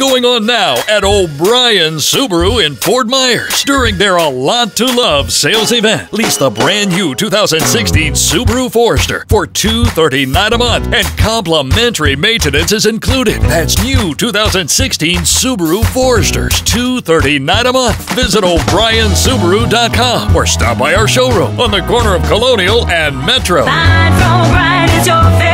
going on now at O'Brien Subaru in Fort Myers during their A Lot to Love sales event. Lease the brand new 2016 Subaru Forester for $239 a month, and complimentary maintenance is included. That's new 2016 Subaru Foresters, $239 a month. Visit O'BrienSubaru.com or stop by our showroom on the corner of Colonial and Metro. O'Brien is your favorite.